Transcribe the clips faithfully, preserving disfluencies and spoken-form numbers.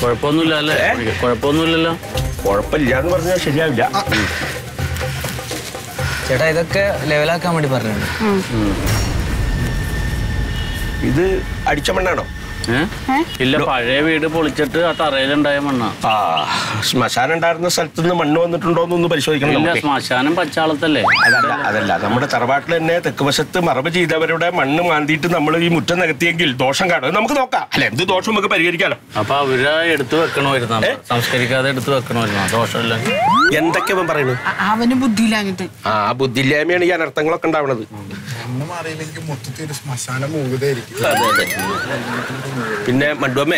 കുഴപ്പമൊന്നുമില്ല അല്ലേ? കുഴപ്പമൊന്നുമില്ലല്ലോ. കുഴപ്പമില്ല എന്ന് പറഞ്ഞാൽ ശരിയാവില്ല. ചേട്ടാ ഇതൊക്കെ ലെവലാക്കാൻ വേണ്ടി പറഞ്ഞു. ഇത് അടിച്ച മണ്ണാണോ? ഇല്ല, പഴയ വീട് പൊളിച്ചിട്ട് ആ തറയിലുണ്ടായ മണ്ണ. ആ ശ്മശാനം ഉണ്ടായിരുന്ന സ്ഥലത്ത് നിന്ന് മണ്ണ് വന്നിട്ടുണ്ടോന്നൊന്ന് പരിശോധിക്കണം. ഇല്ല, ശ്മശാനം പച്ചാളത്തല്ലേ? അതല്ല അതല്ല നമ്മുടെ തറവാട്ടിൽ തന്നെ തെക്ക് വശത്ത് മറവ് ചെയ്തവരുടെ മണ്ണ് മാന്തിയിട്ട് നമ്മൾ ഈ മുറ്റം നികത്തിയെങ്കിൽ ദോഷം കാണും. നമുക്ക് നോക്കാം അല്ലെ, എന്ത് ദോഷം നമുക്ക് പരിഹരിക്കാലോ. അപ്പൊ അവര് എടുത്തു വെക്കണമായിരുന്നു, സംസ്കരിക്കാതെ എടുത്തു വെക്കണമായിരുന്നു. ദോഷമില്ല. എന്തൊക്കെ അവൻ പറയുന്നു? അവന് ബുദ്ധിയില്ലാഞ്ഞിട്ട്. ആ ബുദ്ധിയില്ലായ്മയാണ് ഈ അനർത്ഥങ്ങളൊക്കെ ഉണ്ടാവണത്. പിന്നെ മണ്ടുവമ്മേ,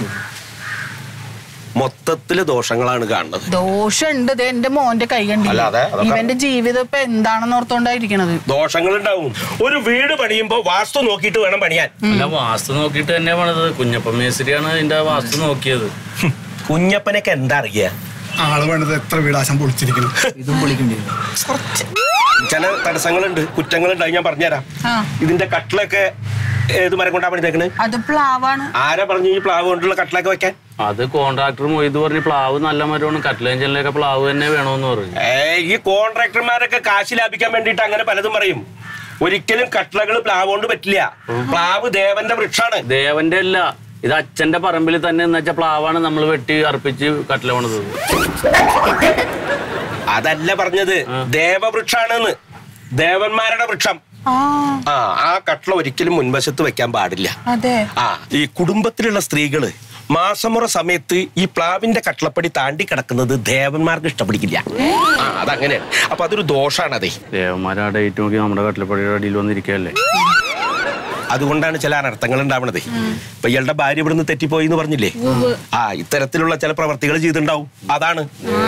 മൊത്തത്തില് ദോഷങ്ങളാണ് കാണുന്നത്. ദോഷമുണ്ട്. എന്റെ മോന്റെ കൈ കണ്ടില്ല. ഇവന്റെ ജീവിതം ഇപ്പൊ എന്താണെന്ന് ഓർത്തോണ്ടായിരിക്കണത്. ദോഷങ്ങൾ ഉണ്ടാവും. ഒരു വീട് പണിയുമ്പോ വാസ്തു നോക്കിയിട്ട് വേണം പണിയാൻ. അല്ല, വാസ്തു നോക്കിയിട്ട് തന്നെ പണിത്. കുഞ്ഞപ്പൻ മേസ്ത്രിയാണ് ഇതിന്റെ വാസ്തു നോക്കിയത്. കുഞ്ഞപ്പനൊക്കെ എന്താ അറിയാ? ആള് വേണ്ടത് എത്ര വീടാശം പൊളിച്ചിരിക്കുന്നു. ഇതും പൊളിക്കേണ്ടി ചില തടസ്സങ്ങളുണ്ട്, കുറ്റങ്ങളുണ്ട്. ഞാൻ പറഞ്ഞുതരാം. ഇതിന്റെ കട്ടിലൊക്കെ ഏത് മരം കൊണ്ടാ പണിതേക്കണ്? അത് പ്ലാവാണ്. ആരാ പറഞ്ഞു ഈ പ്ലാവ് കൊണ്ടുള്ള കട്ടിലൊക്കെ വെക്കാൻ? അത് കോൺട്രാക്ടർ മൊയ്ത് പറഞ്ഞു പ്ലാവ് നല്ല മരമാണ്, കട്ടിലേഞ്ചലിലൊക്കെ പ്ലാവ് തന്നെ വേണമെന്ന് പറഞ്ഞു. ഏ ഈ കോൺട്രാക്ടർമാരൊക്കെ കാശ് ലാഭിക്കാൻ വേണ്ടിട്ട് അങ്ങനെ പലതും പറയും. ഒരിക്കലും കട്ടിലകൾ പ്ലാവ് കൊണ്ട് പറ്റില്ല. പ്ലാവ് ദേവന്റെ വൃക്ഷാണ്. ദേവന്റെ അല്ല, ഇത് അച്ഛന്റെ പറമ്പിൽ തന്നെ എന്ന് വെച്ചാൽ പ്ലാവാണ് നമ്മൾ വെട്ടി അർപ്പിച്ച് കട്ടില പണിത്. അതല്ല പറഞ്ഞത്, ദേവവൃക്ഷാണെന്ന്. ദേവന്മാരുടെ വൃക്ഷം. ആ ആ കട്ടില ഒരിക്കലും മുൻവശത്ത് വെക്കാൻ പാടില്ല. ആ ഈ കുടുംബത്തിലുള്ള സ്ത്രീകള് മാസമുറ സമയത്ത് ഈ പ്ലാവിന്റെ കട്ടിളപ്പടി താണ്ടി കിടക്കുന്നത് ദേവന്മാർക്ക് ഇഷ്ടപ്പെടിക്കില്ല. ആ അതങ്ങനെയാണ്. അപ്പൊ അതൊരു ദോഷാണ്. അതെ, ദേവന്മാരെ ആ ഡേറ്റ് നോക്കി നമ്മുടെ കട്ടിലപ്പടിയുടെ അടിയിൽ വന്നിരിക്കല്ലേ. അതുകൊണ്ടാണ് ചില അനർത്ഥങ്ങൾ ഉണ്ടാവണത്. ഇപ്പൊ ഇയാളുടെ ഭാര്യ ഇവിടുന്ന് തെറ്റിപ്പോയി എന്ന് പറഞ്ഞില്ലേ? ആ ഇത്തരത്തിലുള്ള ചില പ്രവർത്തികൾ ചെയ്തിട്ടുണ്ടാവും. അതാണ്.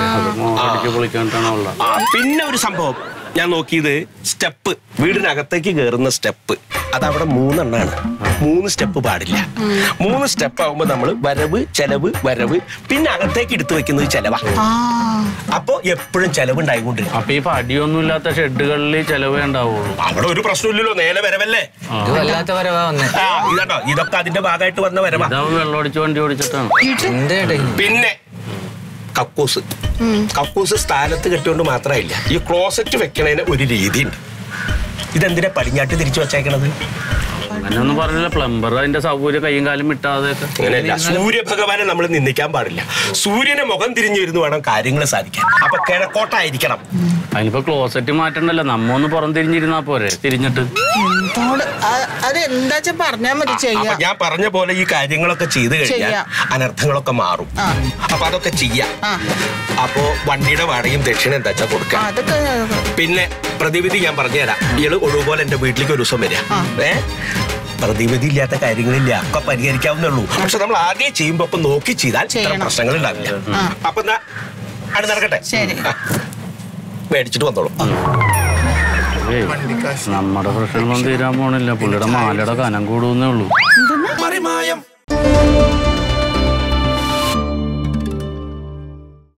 പിന്നെ ഒരു സംഭവം ഞാൻ നോക്കിയത്, സ്റ്റെപ്പ്, വീടിനകത്തേക്ക് കയറുന്ന സ്റ്റെപ്പ്, അതവിടെ മൂന്നെണ്ണാണ്. മൂന്ന് സ്റ്റെപ്പ് പാടില്ല. മൂന്ന് സ്റ്റെപ്പ് ആവുമ്പോ നമ്മള് വരവ് ചെലവ് വരവ്, പിന്നെ അകത്തേക്ക് എടുത്തു വെക്കുന്നത് ചെലവാ. അപ്പൊ എപ്പോഴും ചെലവ് ഉണ്ടായിക്കൊണ്ടിരിക്കും. അപ്പൊ ഈ പടിയൊന്നും ഇല്ലാത്ത ഷെഡുകളിൽ ചെലവേ ഉണ്ടാവുള്ളൂ. അവിടെ ഒരു പ്രശ്നമില്ലല്ലോ, നേരെ വരവല്ലേ. ഇതാണോ, ഇതൊക്കെ അതിന്റെ ഭാഗമായിട്ട് വന്ന വരവാ. വെള്ളമടിച്ച് വണ്ടി ഓടിച്ചിട്ടാണ്. പിന്നെ കക്കൂസ്. കക്കൂസ് സ്ഥാനത്ത് കെട്ടിയോണ്ട് മാത്രമില്ല, ഈ ക്ലോസറ്റ് വെക്കണതിന് ഒരു രീതിയുണ്ട്. ഇതെന്തിനാ പടിഞ്ഞാട്ട് തിരിച്ചു വെച്ചേക്കണത്? അങ്ങനെയൊന്നും പറഞ്ഞില്ല. പ്ലംബർ അതിന്റെ സൗകര്യം കയ്യും കാലും വിട്ടാതെ. അങ്ങനെയല്ല, സൂര്യഭഗവാനെ നമ്മൾ നിന്ദിക്കാൻ പാടില്ല. സൂര്യനെ മുഖം തിരിഞ്ഞു വരുന്നു വേണം കാര്യങ്ങൾ സാധിക്കാൻ. അപ്പൊ കിഴക്കോട്ടായിരിക്കണം. അതിനിപ്പോ ക്ലോസറ്റ് മാറ്റണ്ടല്ലോ, നമ്മ ഒന്ന് പുറം തിരിഞ്ഞിരുന്നാ പോരെ. തിരിഞ്ഞിട്ട് അതെന്താ പറഞ്ഞാ മതി. ചെയ്യാം. ഞാൻ പറഞ്ഞ പോലെ ഈ കാര്യങ്ങളൊക്കെ ചെയ്ത് കഴിഞ്ഞാൽ അനർത്ഥങ്ങളൊക്കെ മാറും. അപ്പൊ അതൊക്കെ ചെയ്യാം. അപ്പോ വണ്ടിയുടെ വാടകയും ദക്ഷിണ എന്താ വെച്ചാ കൊടുക്കാം. പിന്നെ പ്രതിവിധി ഞാൻ പറഞ്ഞുതരാം. ഇയാള് ഒഴിവുപോലെ എന്റെ വീട്ടിലേക്ക് ഒരു ദിവസം വരിക. ഏ പ്രതിവിധി ഇല്ലാത്ത കാര്യങ്ങളില്ല, ഒക്കെ പരിഹരിക്കാവുന്നുള്ളൂ. പക്ഷെ നമ്മൾ ആദ്യം ചെയ്യുമ്പോ ഇപ്പൊ നോക്കി ചെയ്താൽ ഇത്തരം പ്രശ്നങ്ങൾ ഉണ്ടാവില്ല. അപ്പൊ എന്നാ അത് നടക്കട്ടെ, മേടിച്ചിട്ട് വന്നോളൂ. നമ്മുടെ പ്രശ്നങ്ങളൊന്നും തീരാൻ പോണില്ല. പുള്ളിയുടെ മാലയുടെ കനം കൂടുന്നേ ഉള്ളൂ.